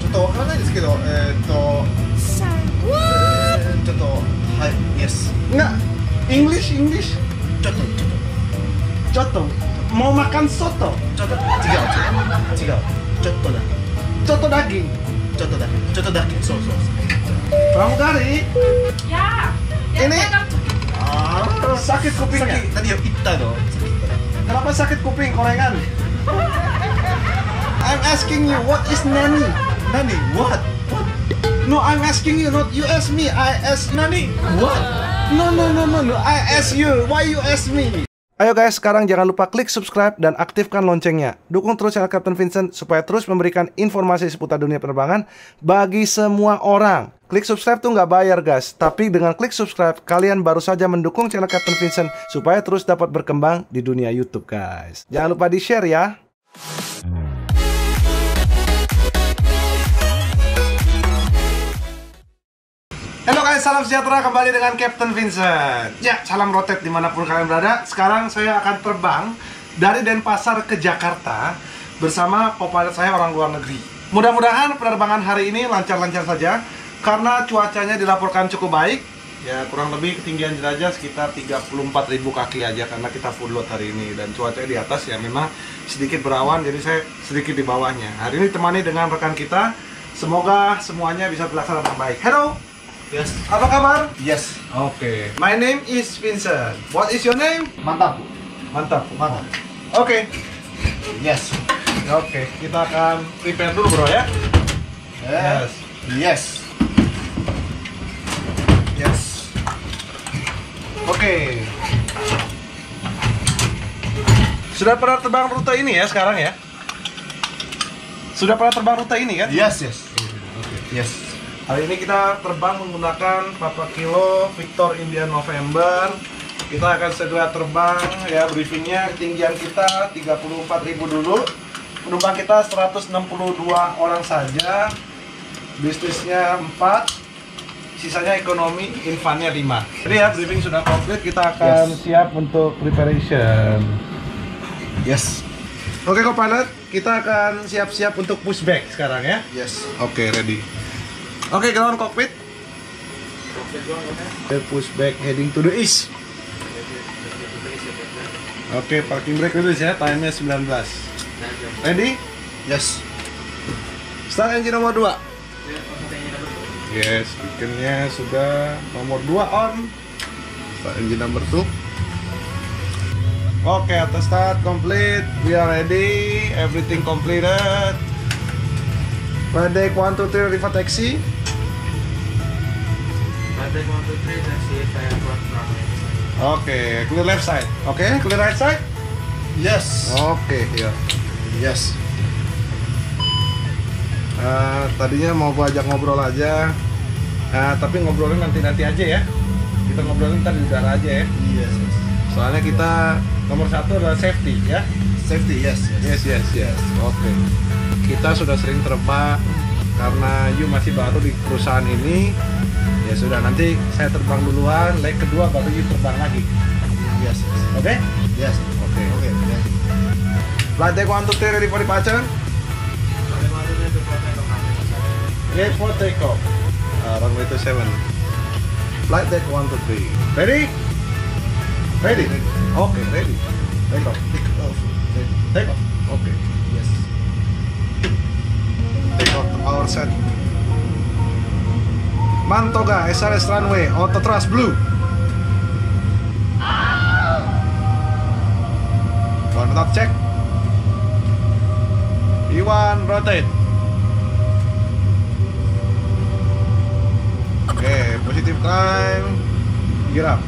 っとわからないですけど、ちょっと、はい、yes. Enggak, English. Coto. Mau makan soto? ちょっと、違う。ちょっとだ。 Coto daging. ちょっとだけ。そう。 Pramugari, Ya. Ini- sakit Sakit, kupingnya. tadi yang itta dong. Kenapa sakit kuping korengan? I'm asking you, what is nani? Nani? What? No, I'm asking you, not you ask me. I ask nani. What? No. I ask you. Why you ask me? Ayo guys, sekarang jangan lupa klik subscribe dan aktifkan loncengnya. Dukung terus channel Captain Vincent supaya terus memberikan informasi seputar dunia penerbangan bagi semua orang. Klik subscribe tuh nggak bayar guys, tapi dengan klik subscribe kalian baru saja mendukung channel Captain Vincent supaya terus dapat berkembang di dunia YouTube guys. Jangan lupa di share ya. Halo guys, salam sejahtera, kembali dengan Captain Vincent. Ya, salam rotet dimanapun kalian berada. Sekarang saya akan terbang dari Denpasar ke Jakarta bersama co-pilot saya orang luar negeri. Mudah-mudahan penerbangan hari ini lancar-lancar saja, karena cuacanya dilaporkan cukup baik. Ya, kurang lebih ketinggian jelajah sekitar 34.000 kaki aja, karena kita full load hari ini. Dan cuacanya di atas ya memang sedikit berawan, jadi saya sedikit di bawahnya. Hari ini ditemani dengan rekan kita. Semoga semuanya bisa berlaksana dengan baik. Hello! Yes. Apa kabar? Yes. Oke. My name is Vincent. What is your name? Mantap. Mantap. Oke. Yes. Oke, kita akan prepare dulu bro ya. Yes. Oke. Sudah pernah terbang rute ini ya sekarang ya? Sudah pernah terbang rute ini kan? Yes. Hari ini kita terbang menggunakan Papa Kilo Victor India November. Kita akan segera terbang ya, briefingnya ketinggian kita 34.000 dulu. Penumpang kita 162 orang saja. Bisnisnya 4, sisanya ekonomi, infannya 5. Jadi ya, briefing sudah komplit, kita akan siap untuk preparation. Yes. Oke co-pilot, kita akan siap-siap untuk pushback sekarang ya. Yes. Oke, ready. Oke, ground cockpit. Pushback heading to the east. Oke, parking brake release ya, time-nya 19. Ready? Yes. Start engine nomor 2. Yes, beaconnya sudah nomor 2 on. Start engine number 2. Oke, auto start complete. We are ready. Everything completed. Flight deck 1, 2, 3, reverse taxi. Oke, clear left side. Oke, clear right side. Yes. Oke, ya. Yes. Tadinya mau gua ajak ngobrol aja, tapi ngobrolnya nanti aja ya. Kita ngobrolin ntar di udara aja ya. Yes. Soalnya kita nomor 1 adalah safety ya. Safety. Yes. Oke. Kita sudah sering terbang karena you masih baru di perusahaan ini. Ya sudah, nanti saya terbang duluan, leg kedua baru you terbang lagi. Yes. Oke? Yes. Oke. Okay. Yes. Flight deck 1, 2, 3 ready for departure. Gate for takeoff. Runway 27. Flight deck 1, 2, 3. Ready? Ready? Oke, ready. Take off. Take off. Oke. Yes. Take off our set. Mantoga, SRS runway, auto thrust blue. One top check. Iwan rotate. Oke, positive climb. Gear up.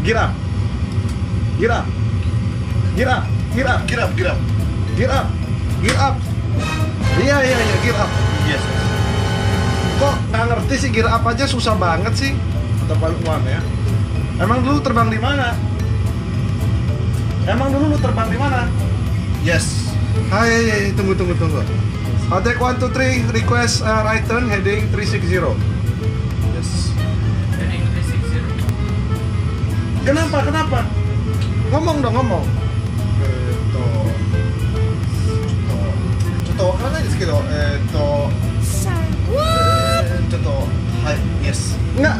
Iya, gear up. Yes. Kok nggak ngerti sih, gear up aja susah banget sih. Kata Pak Lukman ya. Emang dulu terbang di mana? Yes. Hai, tunggu. Attack 1, 2, 3, request right turn heading 360. Yes. Kenapa? Ngomong dong. ちょっとわからないですけど、 Yes. Enggak.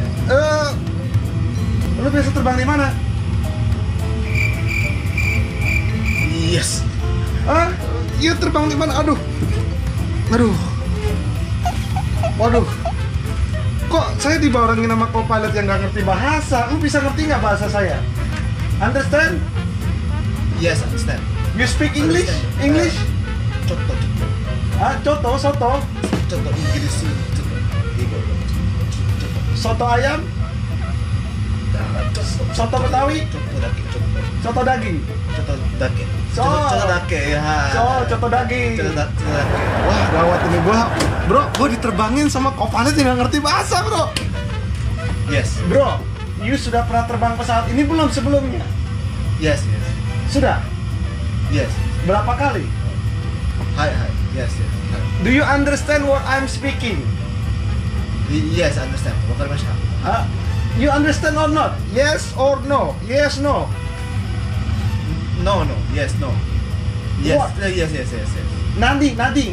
Lu biasa terbang di mana? Yes. Ah, you terbang di mana? Aduh. Waduh. Kok saya dibarengin sama co-pilot yang nggak ngerti bahasa? Lu bisa ngerti nggak bahasa saya? Understand? Yes, understand. You speak English? Understand. English? Contoh. Ah, soto. Contoh Inggris. Contoh. Igo. Soto ayam? Soto Betawi? Contoh dake. Contoh. Soto daging? Contoh dake. So. Contoh dake ya. Coto daging. Contoh dake. Wah, gawat ini Bro, gua diterbangin sama co-pilot yang nggak ngerti bahasa, Bro. Yes. Bro, you sudah pernah terbang pesawat ini belum sebelumnya? Yes. Sudah? Yes. Berapa kali? Hi. Yes. Hi. Do you understand what I'm speaking? Yes, understand. Wakarimashita. You understand or not? Yes or no? Yes, no. No. Yes, no. Yes. What? Yes. Nani. Nani.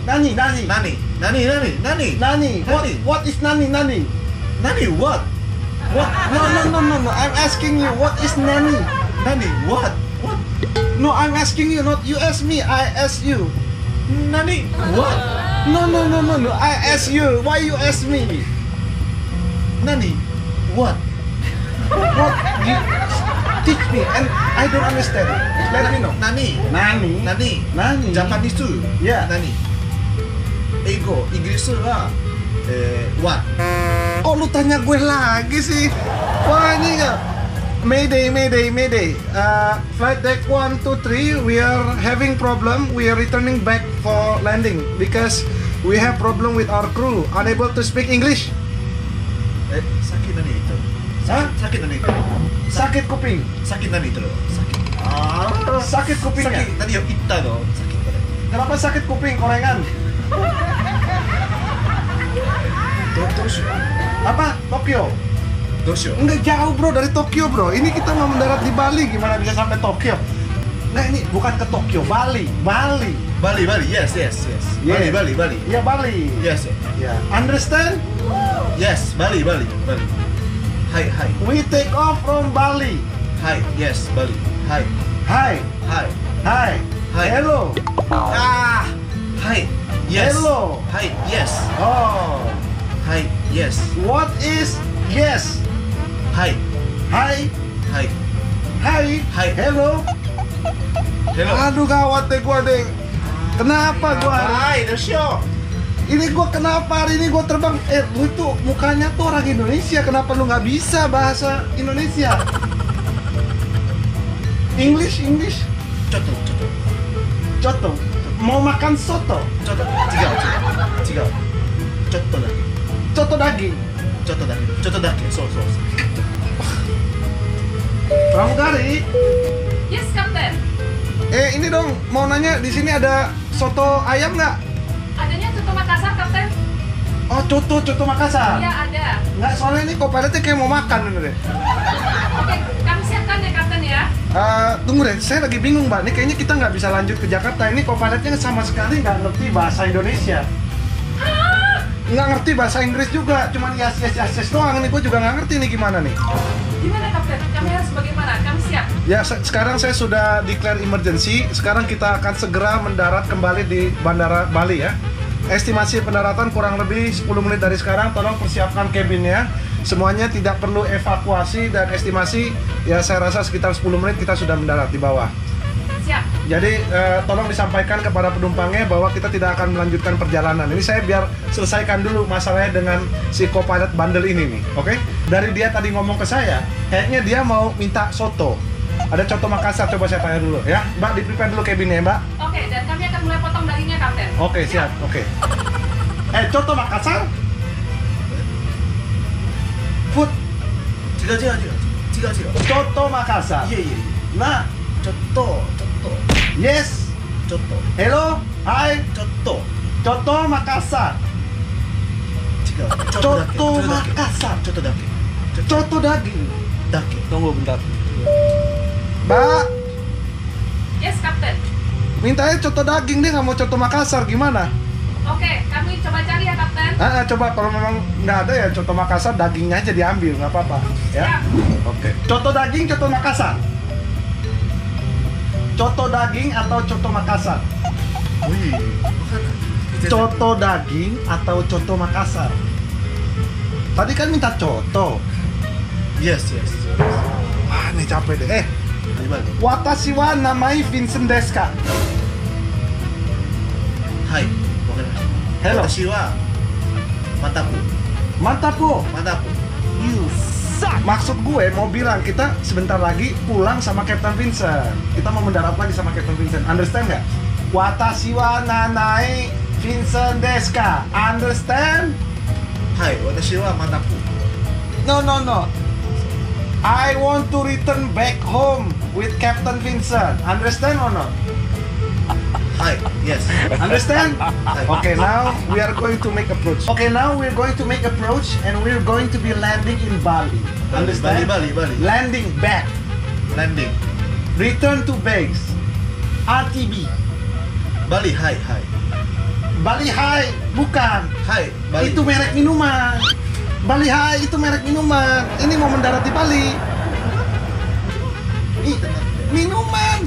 What is nani? Nani, what? What? No. I'm asking you, what is nani? Nani, what? What? No, I'm asking you, not you ask me. I ask you. Nani, what? No. I ask you. Why you ask me? Nani, what? What? You teach me, and I don't understand. Let me know. Nani, Nani. Japanese too. Yeah. Nani. Eigo, Inggris wa what? Kok lu tanya gue lagi sih? Wah, ini nggak. Mayday. Flight deck 123, we are having problem. We are returning back for landing because we have problem with our crew, unable to speak English. Sakit nani itu? Hah? Sakit nani itu? Sakit kuping. Sakit nani itu? Sakit. Sakit kupingnya. Sakit. Tadi yang itta no. Sakit kore. Kenapa sakit kuping korengan? Doshu. Apa? Tokyo? Doshu. Enggak jauh bro dari Tokyo bro. Ini kita mau mendarat di Bali, gimana bisa sampai Tokyo? Nah ini bukan ke Tokyo, Bali. Bali. Yes. Yeah. Bali. Ya Bali. Yes. Ya. Understand? Yes. Bali. Hi. We take off from Bali. Hi. Yes. Bali. Hi. Hi. Hi. Hello. Hi. Yes. Hello. Hi. Yes. Oh. Hi. Yes. What is yes? Hi. Hi. Hi. Hello. Aduh gawat deh gua deh. Kenapa gua? Hi. The show. Ini gua kenapa hari ini gua terbang? Lu tuh mukanya tuh orang Indonesia. Kenapa lu nggak bisa bahasa Indonesia? English. Coto. Mau makan soto. Jigao. Coto daging. Coto dake. So. Pramugari. Yes, Kapten. Ini dong mau nanya di sini ada soto ayam nggak? Adanya soto Makassar, Kapten. Oh coto Makassar. Iya, ada. Nggak, soalnya ini co-pilotnya kayak mau makan ini deh. Oke, kami siapkan ya, Kapten ya. Tunggu deh, saya lagi bingung mbak. Ini kayaknya kita nggak bisa lanjut ke Jakarta. Ini co-pilotnya sama sekali nggak ngerti bahasa Indonesia. Nggak ngerti bahasa Inggris juga. Cuman yes doang. Ini gue juga nggak ngerti nih gimana nih. Gimana, Kapten? Kami harus bagaimana? Kami siap. Ya, sekarang saya sudah declare emergency. Sekarang kita akan segera mendarat kembali di Bandara Bali ya. Estimasi pendaratan kurang lebih 10 menit dari sekarang. Tolong persiapkan kabinnya. Semuanya tidak perlu evakuasi dan estimasi ya saya rasa sekitar 10 menit kita sudah mendarat di bawah. Siap. Jadi tolong disampaikan kepada penumpangnya bahwa kita tidak akan melanjutkan perjalanan. Ini saya biar selesaikan dulu masalahnya dengan si co-pilot bandel ini nih, oke? Dari dia tadi ngomong ke saya, kayaknya dia mau minta soto. Ada coto Makassar, coba saya tanya dulu ya. Mbak, di-prepare dulu kabinnya Mbak. Oke, dan kami akan mulai potong dagingnya, Kapten. Oke, siap, oke. Coto Makassar? Food. Tiga. Coto Makassar. Iya. Nah, Coto. yes. Hello, hi. Coto Makassar. Coto Makassar. Coto daging. Tunggu bentar. Mbak, Yes, Kapten. mintanya coto daging, dia nggak mau coto Makassar, gimana? Oke, kami coba cari ya, Kapten. Coba kalau memang nggak ada ya coto Makassar dagingnya aja diambil, nggak apa-apa ya. Siap. Oke. Coto daging, coto Makassar. Coto daging atau coto Makassar? Wih, Coto daging atau coto Makassar? Tadi kan minta coto. Yes. Wah, nih capek deh. Bali. Watashi wa namai Vincent desu ka? Hai, wakarimashita. Hello. Watashi wa mataku. Mantapu. Mataku. You suck. Maksud gue mau bilang kita sebentar lagi pulang sama Captain Vincent. Kita mau mendarat lagi sama Captain Vincent. Understand nggak? Watashi wa nanai Vincent desu ka? Understand? Hai, watashi wa mataku. No. I want to return back home with Captain Vincent. Understand or not? Hai, yes. Understand? Hai. Okay, now we are going to make approach. Okay, now we're going to make approach and we're going to be landing in Bali. Understand? Bali. Landing back. Landing. Return to base. RTB. Bali, hai. Bali High, bukan. Hai, Bali. Itu merek minuman. Bali High itu merek minuman. Ini mau mendarat di Bali. Minuman.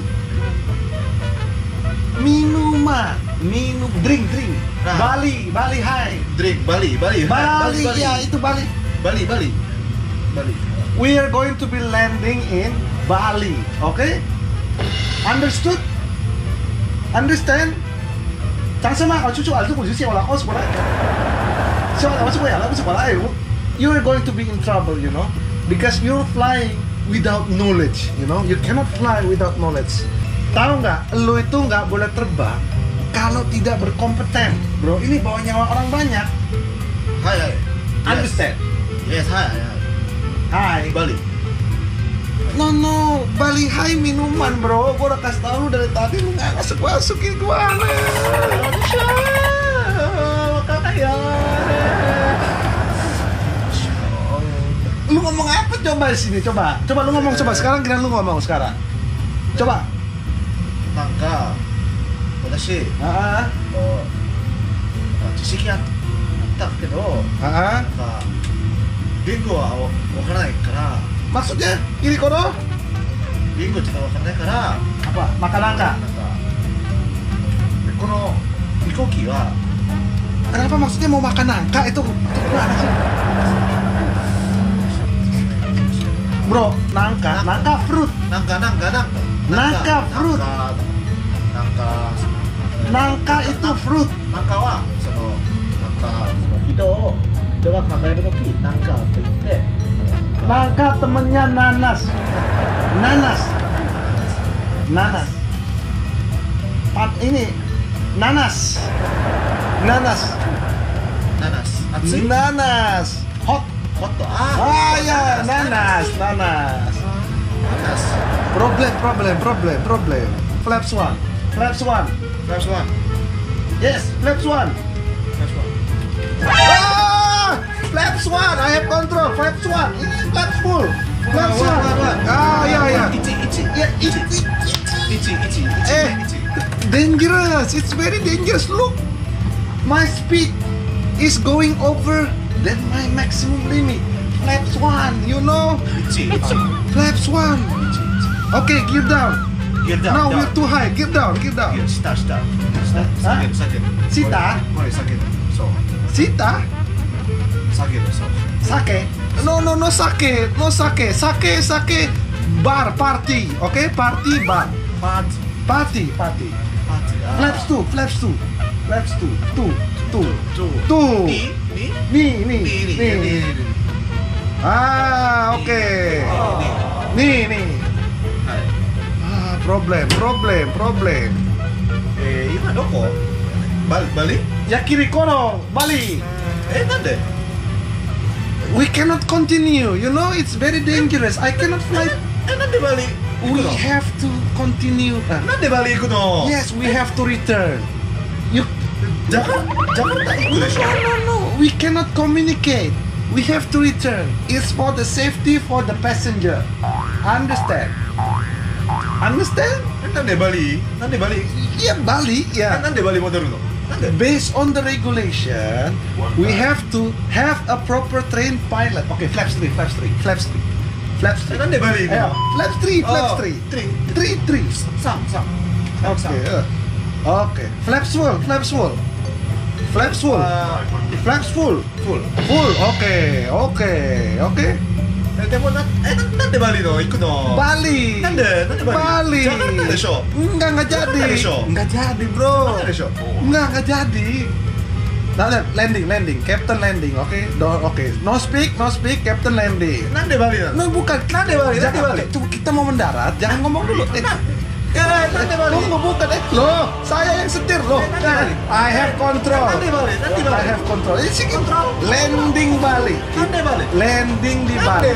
Drink. Nah. Bali High. Drink Bali. Bali, ya itu Bali. Bali. We are going to be landing in Bali, okay? Understood? Understand? 讲什么？我出去玩，我就写我来，我是过来。我是过来了，不是过来。You are going to be in trouble, you know, because you're flying without knowledge, you know. You cannot fly without knowledge. Tahu nggak? Lo itu nggak boleh terbang kalau tidak berkompeten, bro. Ini bawa nyawa orang banyak. Hai. Understand? Yes, hai. Hai. Bali. No, Bali High minuman, bro. Gua udah kasih tau lu dari tadi, lu nggak masukin gua. Lu ngomong apa coba di sini? Coba lu ngomong coba sekarang. Kira lu ngomong sekarang. Coba. Nangka. Watashi. 知識あったけど、なんか言語はわからないから。 Maksudnya, ini kono? 言語ちょっとわからないから。 Apa? Makan nangka? なんかこの飛行機は Kenapa maksudnya mau makan nangka? Itu gimana sih? Bro, nangka fruit. Nangka fruit. Nangka itu fruit. なんかはその人が考えるときなんかと言って Nangka temennya nanas. Ini nanas. Atsuy. Nanas. Hot. Ya, nanas. Problem. Flaps one. Yes, flaps one. Flaps one, I have control. Flaps one, ini flaps full. Flaps one. Ya. Ichi. Dangerous. It's very dangerous. Look, my speed is going over than my maximum limit. Flaps one, you know. Flaps one. Okay, gear down. Now we're too high. Gear down. Sita. Sita? Sake? No sake. Sake. Bar, party. Okay? Party, bar. Party. Flaps two. Two. Nih. Oke. Nih. Problem. 今どこ？バリ？ Ya kiri kono, Bali. なんで？ We cannot continue. You know, it's very dangerous. I cannot fly. なんでバリ？ We have to continue. なんでバリ行くの？ Yes, we have to return. You ジャカルタ行くでしょ？ No. We cannot communicate. We have to return. It's for the safety for the passenger. Understand? なんでバリ？ Yeah, Bali. Yeah. なんでバリ戻るの？ based on the regulation, we have to have a proper trained pilot. Okay, flaps 3. Nanti balik. Ayo, flaps 3. Oh, 3. Sam. Okay. Flaps full. Okay. Nanti balik no, ikut no. Bali. Nanti Bali. Jakarta ada show. Enggak jadi. Jakarta ada show. Enggak jadi, bro. Ada show. Enggak jadi. Nah, landing, Captain landing, oke? Oke, no speak, Captain landing. Nanti balik. No, bukan. Nanti balik. Coba kita mau mendarat, jangan ngomong dulu. Nanti balik. Tunggu, bukan. Loh, saya yang setir, loh. I have control. Nanti balik. I have control. Ini sih landing Bali. Nanti balik. Landing di Bali.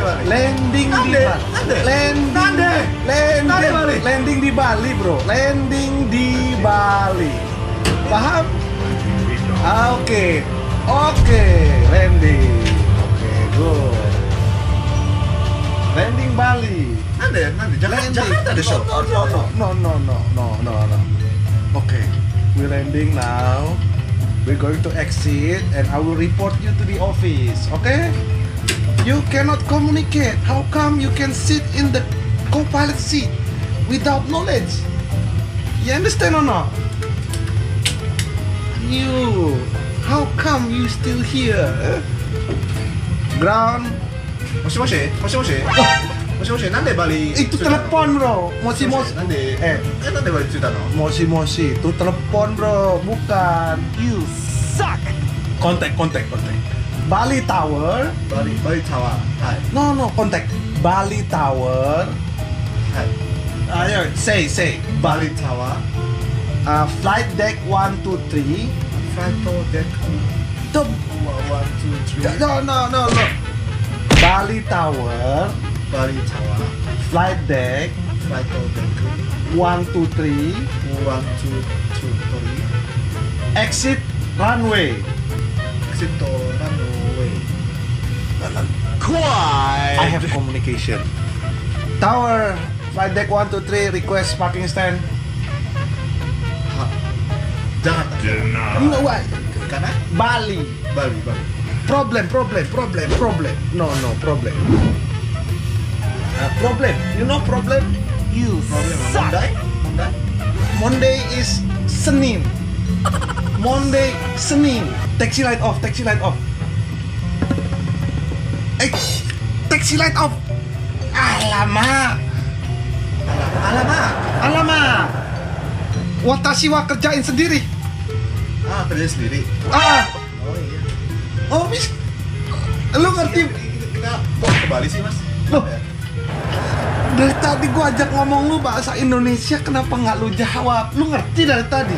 Landing di Bali, bro. Landing di Bali. Paham? Oke, landing. Oke, good. Landing Bali. Nanti Jakarta ada show. No. Okay, we're landing now. We're going to exit and I will report you to the office. Okay? You cannot communicate. How come you can sit in the co-pilot seat without knowledge? You understand or not? You, how come you still here? Ground. Moshi. Nanti balik. Itu telepon, bro. Moshi. Nanti. Nanti balik cerita no. Moshi. Itu telepon, bro. Bukan. You suck. Kontak. Bali Tower. Bali Tower. Hai. No. Kontak. Bali Tower. Hai. Ayo, say. Bali Tower. Flight deck 123. Flight deck. Tuh. 1, 2, 3. No. Bali Tower. Flight deck. 123. 1, 2, 3. Exit runway. I have communication. Tower. Flight deck 123. Request parking stand. Jakarta. No, why? Karena Bali. Problem. No, problem. Problem. You know problem? You suck. Monday is Senin. Taxi light off. Taxi light off. Alamak. Watashi wa kerjain sendiri. Kerja sendiri. Ah. Oh iya. Oh, bis. Lu ngerti? Kita ke Bali sih, Mas. Loh. Dari tadi gua ajak ngomong lu bahasa Indonesia, kenapa nggak lu jawab? Lu ngerti dari tadi?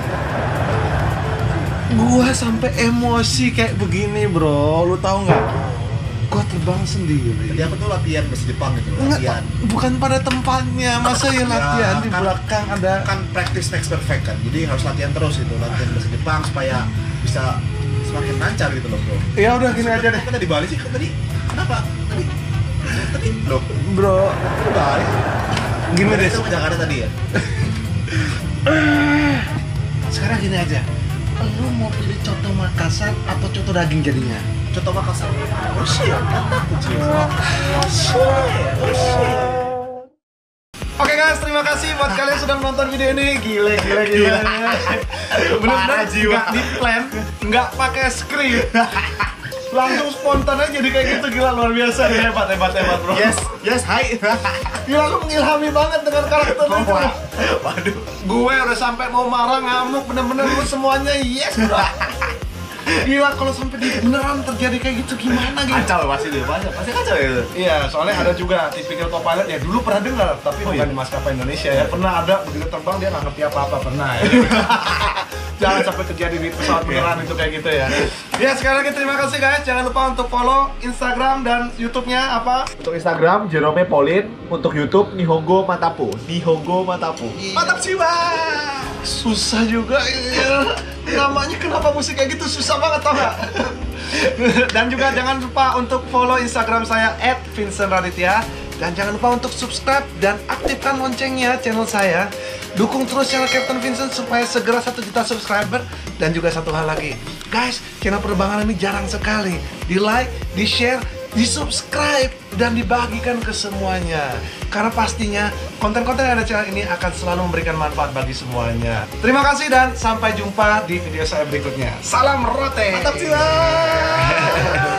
Gua sampai emosi kayak begini, bro. Lu tahu nggak? Gua terbang sendiri. Tadi aku tuh latihan bahasa Jepang gitu, Enggak, latihan. bukan pada tempatnya. Masa ya latihan di belakang ada. Kan practice makes perfect kan. Jadi harus latihan terus gitu, latihan bahasa Jepang supaya bisa semakin lancar gitu loh, bro. Ya udah gini aja deh. Kita di Bali sih, tadi kenapa? Tadi loh, Bro, di Bali. gini deh. Itu ke Jakarta tadi ya. Sekarang gini aja. Lu mau pilih coto Makassar atau coto daging jadinya? Coto Makassar. Oh shit, Oke guys, terima kasih buat kalian sudah menonton video ini. Gila. Bener-bener nggak di plan, nggak pakai skrip. Langsung spontan aja jadi kayak gitu, gila, luar biasa. Hebat bro. Yes, hai. Gila, lu mengilhami banget dengan karakter lu itu. Waduh. Gue udah sampai mau marah, ngamuk, bener-bener lu semuanya yes bro. Gila, kalau sampai di beneran terjadi kayak gitu gimana gitu? Kacau pasti kacau ya. Iya, soalnya ada juga tipikal co-pilot ya, dulu pernah dengar, tapi bukan di maskapai Indonesia ya. Pernah ada, begitu terbang dia nggak ngerti apa-apa, pernah ya. Jangan sampai terjadi di pesawat beneran itu kayak gitu ya. Ya, sekali lagi terima kasih guys. Jangan lupa untuk follow Instagram dan YouTube-nya apa? Untuk Instagram Jerome Pauline, untuk YouTube Nihongo Matapu. Mantap jiwa. Susah juga ya. Namanya kenapa musik kayak gitu susah banget tau gak? Dan juga jangan lupa untuk follow Instagram saya @vincentraditya. Dan jangan lupa untuk subscribe dan aktifkan loncengnya channel saya. Dukung terus channel Captain Vincent supaya segera 1 juta subscriber. Dan juga satu hal lagi, guys, channel Penerbangan ini jarang sekali di like, di share, di subscribe, dan dibagikan ke semuanya. Karena pastinya konten-konten yang ada di channel ini akan selalu memberikan manfaat bagi semuanya. Terima kasih dan sampai jumpa di video saya berikutnya. Salam Rote. Mantap sih, Bang.